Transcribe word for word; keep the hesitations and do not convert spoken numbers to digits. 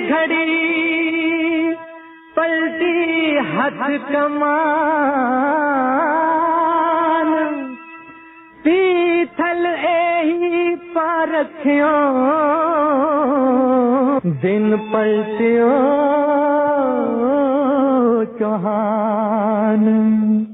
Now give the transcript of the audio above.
घड़ी पलटी हथ कमान, पीथल एही पारखियो दिन पलटियो चौहान।